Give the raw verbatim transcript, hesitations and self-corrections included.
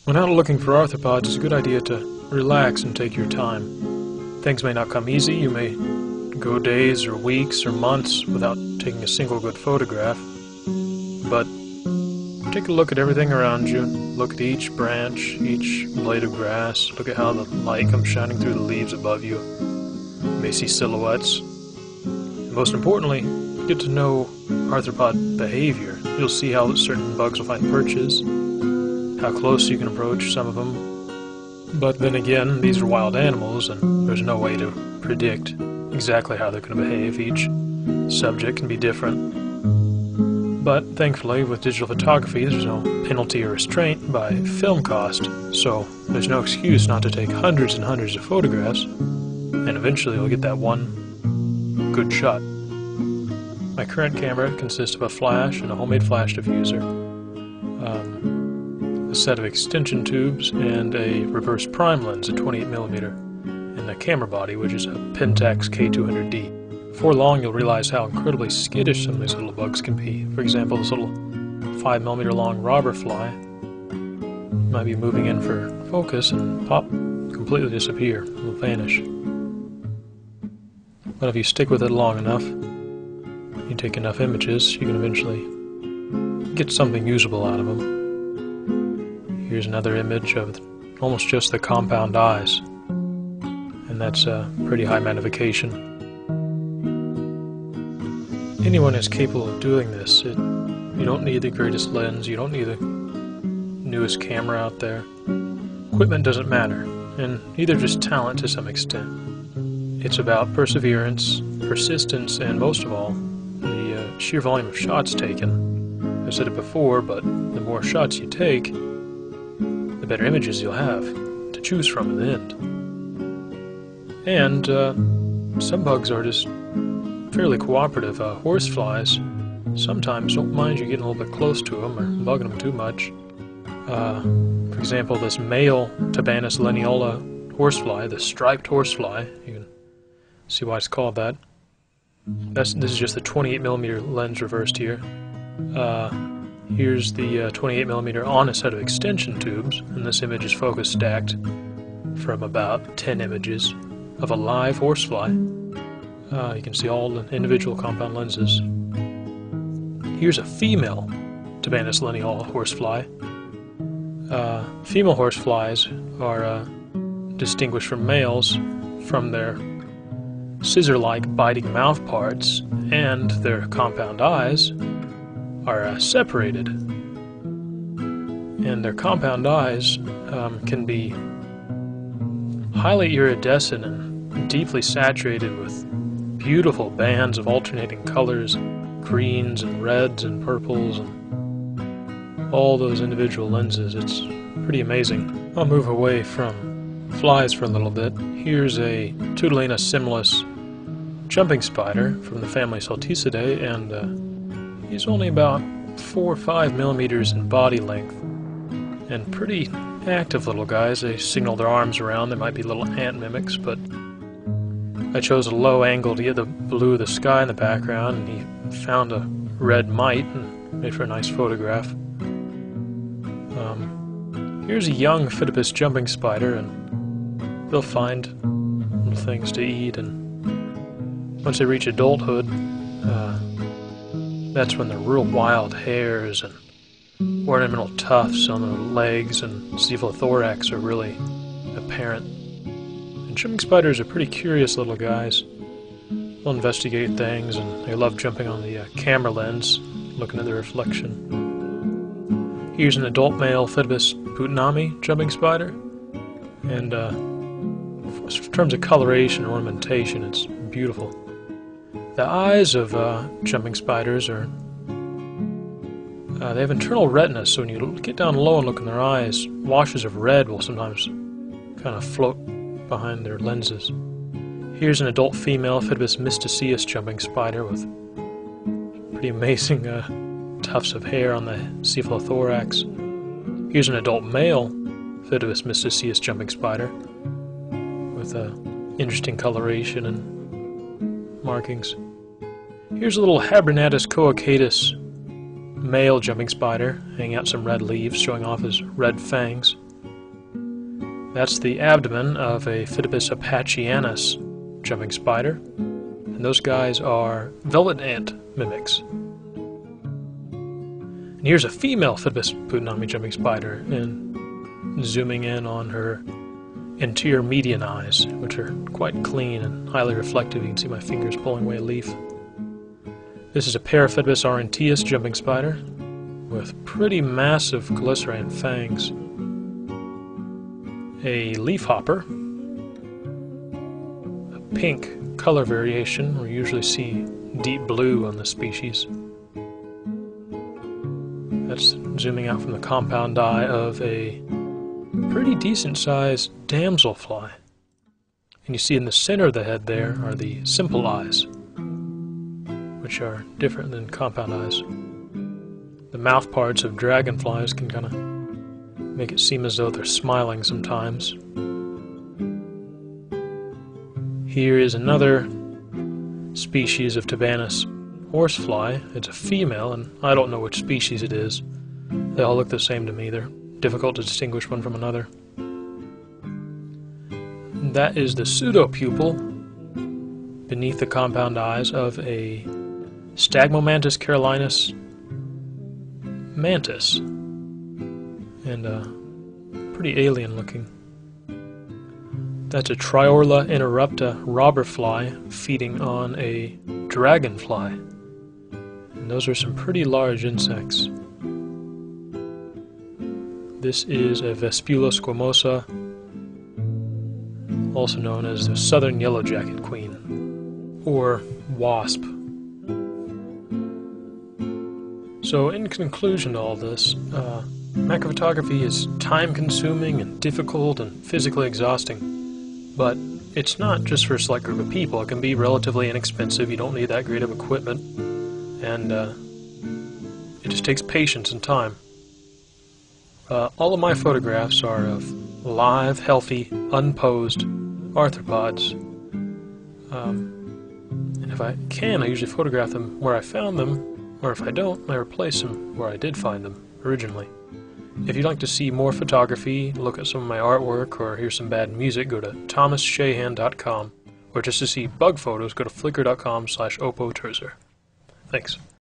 When out looking for arthropods, it's a good idea to relax and take your time. Things may not come easy. You may go days or weeks or months without taking a single good photograph. But take a look at everything around you. Look at each branch, each blade of grass. Look at how the light comes shining through the leaves above you. You may see silhouettes. And most importantly, get to know arthropod behavior. You'll see how certain bugs will find perches, how close you can approach some of them. But then again, these are wild animals, and there's no way to predict exactly how they're going to behave. Each subject can be different. But thankfully, with digital photography, there's no penalty or restraint by film cost, so there's no excuse not to take hundreds and hundreds of photographs, and eventually you'll get that one good shot. My current camera consists of a flash and a homemade flash diffuser, um, a set of extension tubes, and a reverse prime lens, a twenty-eight millimeter, and the camera body, which is a Pentax K two hundred D. Before long, you'll realize how incredibly skittish some of these little bugs can be. For example, this little five millimeter long robber fly might be moving in for focus and pop, completely disappear, will vanish. But if you stick with it long enough, you take enough images, you can eventually get something usable out of them. Here's another image of almost just the compound eyes, and that's a pretty high magnification. Anyone is capable of doing this. It, you don't need the greatest lens, you don't need the newest camera out there. Equipment doesn't matter, and neither does talent to some extent. It's about perseverance, persistence, and most of all, the uh, sheer volume of shots taken. I've said it before, but the more shots you take, the better images you'll have to choose from in the end. And uh, some bugs are just fairly cooperative. Uh, horseflies sometimes don't mind you getting a little bit close to them or bugging them too much. Uh, for example, this male Tabanus lineola horsefly, the striped horsefly, you can see why it's called that. That's, this is just the twenty-eight millimeter lens reversed here. Uh, here's the uh, twenty-eight millimeter on a set of extension tubes, and this image is focus stacked from about ten images of a live horsefly. Uh, you can see all the individual compound lenses. Here's a female Tabanus lineola horsefly. Uh, female horseflies are uh, distinguished from males from their scissor-like biting mouth parts, and their compound eyes are uh, separated. And their compound eyes um, can be highly iridescent and deeply saturated with beautiful bands of alternating colors, greens and reds and purples, and all those individual lenses. It's pretty amazing. I'll move away from flies for a little bit. Here's a Tudolina similis jumping spider from the family Salticidae, and uh, he's only about four or five millimeters in body length, and pretty active little guys. They signal their arms around. They might be little ant mimics, but I chose a low angle to get the blue of the sky in the background, and he found a red mite and made for a nice photograph. Um, here's a young Phidippus jumping spider, and they'll find little things to eat, and once they reach adulthood, uh, that's when the real wild hairs and ornamental tufts on the legs and cephalothorax are really apparent. And jumping spiders are pretty curious little guys. They'll investigate things, and they love jumping on the uh, camera lens, looking at the reflection. Here's an adult male Phidippus puttnami jumping spider, and uh, in terms of coloration and ornamentation, it's beautiful. The eyes of uh, jumping spiders are, uh, they have internal retinas, so when you get down low and look in their eyes, washes of red will sometimes kind of float behind their lenses. Here's an adult female Phidippus mysticeus jumping spider with pretty amazing uh, tufts of hair on the cephalothorax. Here's an adult male Phidippus mysticeus jumping spider with uh, interesting coloration and markings. Here's a little Habernatus coacatus male jumping spider, hanging out some red leaves, showing off his red fangs. That's the abdomen of a Phidippus apachianus jumping spider, and those guys are velvet ant mimics. And here's a female Phidippus putonami jumping spider, and zooming in on her anterior median eyes, which are quite clean and highly reflective. You can see my fingers pulling away a leaf. This is a Paraphidippus aurantius jumping spider with pretty massive chelicerant fangs. A leafhopper, a pink color variation. We usually see deep blue on the species. That's zooming out from the compound eye of a pretty decent sized damselfly. And you see in the center of the head there are the simple eyes, which are different than compound eyes. The mouth parts of dragonflies can kind of make it seem as though they're smiling sometimes. Here is another species of Tabanus horsefly. It's a female, and I don't know which species it is. They all look the same to me. They're difficult to distinguish one from another. That is the pseudopupil beneath the compound eyes of a Stagmomantis carolinus mantis, and uh, pretty alien looking. That's a Triorla interrupta robber fly feeding on a dragonfly, and those are some pretty large insects. This is a Vespula squamosa, also known as the southern yellowjacket queen, or wasp. So in conclusion to all this, uh, macrophotography is time-consuming and difficult and physically exhausting, but it's not just for a select group of people. It can be relatively inexpensive. You don't need that great of equipment, and uh, it just takes patience and time. Uh, all of my photographs are of live, healthy, unposed arthropods. Um, and if I can, I usually photograph them where I found them, or if I don't, I replace them where I did find them originally. If you'd like to see more photography, look at some of my artwork, or hear some bad music, go to thomas shahan dot com. Or just to see bug photos, go to flickr dot com slash opoterzer. Thanks.